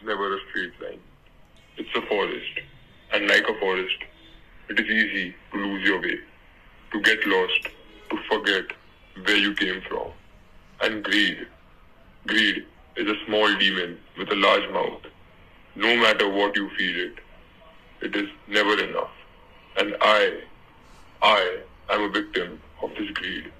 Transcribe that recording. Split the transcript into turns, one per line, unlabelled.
never a straight line. It's a forest. And like a forest, it is easy to lose your way, to get lost, to forget where you came from. And greed is a small demon with a large mouth. No matter what you feed it, it is never enough. And I am a victim of this greed.